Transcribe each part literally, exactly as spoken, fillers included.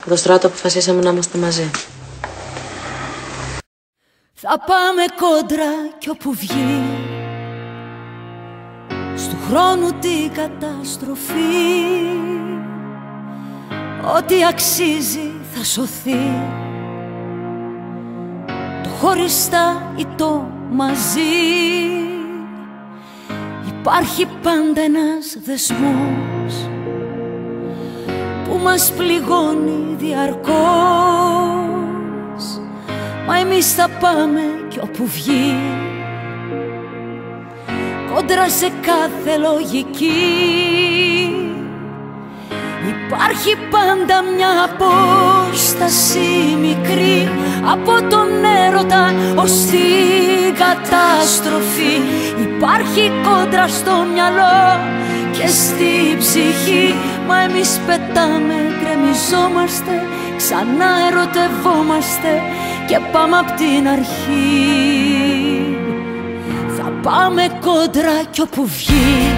το Στράτο αποφασίσαμε να είμαστε μαζί. Θα πάμε κόντρα κι όπου βγει στου χρόνου την καταστροφή. Ό,τι αξίζει θα σωθεί, το χωριστά ή το μαζί. Υπάρχει πάντα ένας δεσμός που μας πληγώνει διαρκώς. Μα εμείς θα πάμε κι όπου βγει, κόντρα σε κάθε λογική. Υπάρχει πάντα μια απόσταση μικρή από τον έρωτα ως την καταστροφή. Υπάρχει κόντρα στο μυαλό και στη ψυχή. Μα εμείς πετάμε, γκρεμιζόμαστε, ξανά ερωτευόμαστε και πάμε απ' την αρχή. Θα πάμε κόντρα κι όπου βγει,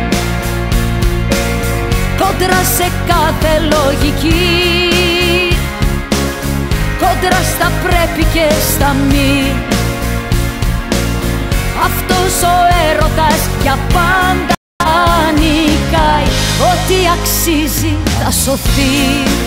κόντρα σε κάθε λογική, κόντρα στα πρέπει και στα μη. Αυτός ο έρωτας για πάντα νικάει. Ό,τι αξίζει θα σωθεί,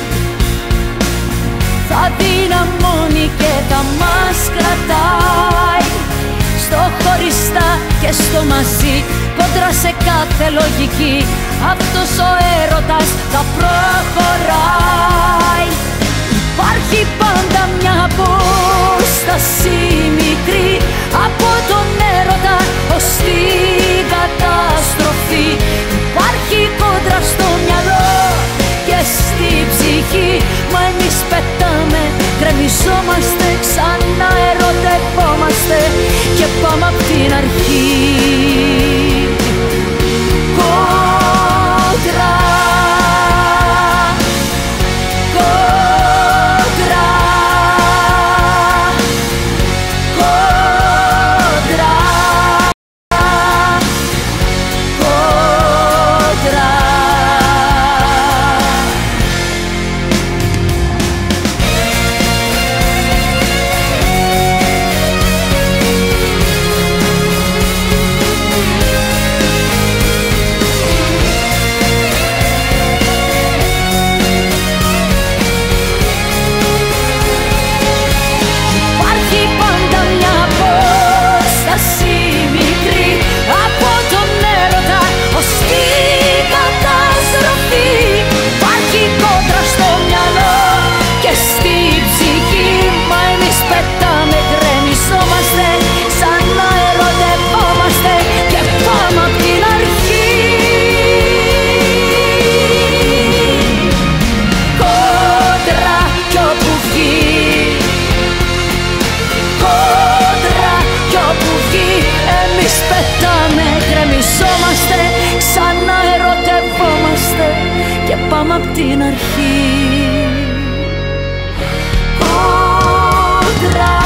θα δυναμώνει και θα μας κρατάει. Στο χωριστά και στο μαζί, κόντρα σε κάθε λογική, αυτός ο έρωτας θα προχωράει. Υπάρχει πάντα μια απόσταση μικρή από τον έρωτα ως την καταστροφή. Υπάρχει κόντρα στο μυαλό και στη ψυχή. Μα εμείς πετάμε, γκρεμιζόμαστε, ξανά ερωτευόμαστε και πάμε απ' την αρχή. Κόντρα, κόντρα, κόντρα, κόντρα. Πετάμε, γκρεμιζόμαστε, ξανά ερωτευόμαστε και πάμε απ' την αρχή. Κόντρα.